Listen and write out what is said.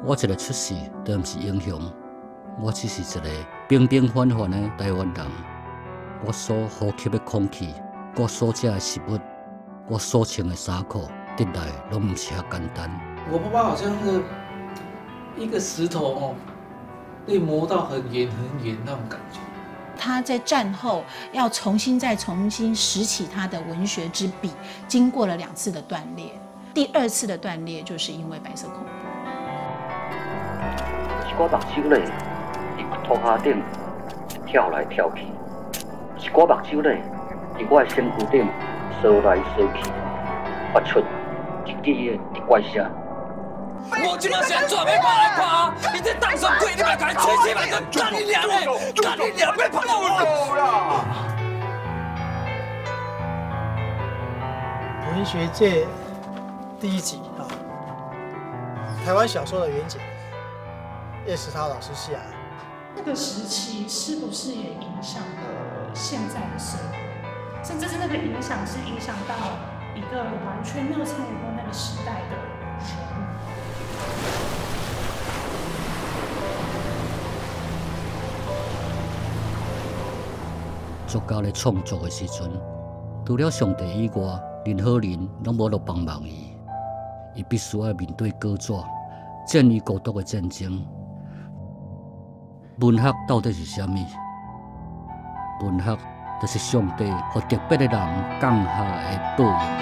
我一个出世都毋是英雄，我只是一个平平凡凡的台湾人。我所呼吸的空气，我所食的食物，我所穿的衫裤，得来拢毋是遐简单。 我爸爸好像是一个石头哦，被磨到很圆很圆那种感觉。 他在战后要重新拾起他的文学之笔，经过了2次的断裂。第2次的断裂就是因为白色恐怖。 一股目睭咧，伫涂骹顶跳来跳去；一股目睭咧，伫我的身躯顶烧来烧去，发出一支的怪声。 我即马是安怎要拍来拍啊？你这当上鬼，你咪甲伊吹起来，干你娘嘞！干你娘，别拍我啦！ 文学界第一集啊，台湾小说的远景，叶石涛老师写的。 那个时期是不是也影响了现在的社会？甚至是那个影响是影响到一个完全没有参与过那个时代的人。 作家咧创作的时阵，除了上帝以外，任何人拢无得帮忙伊。伊必须要面对高纸，战于孤独的战争。文学到底是啥物？文学就是上帝和特别的人降下的报应。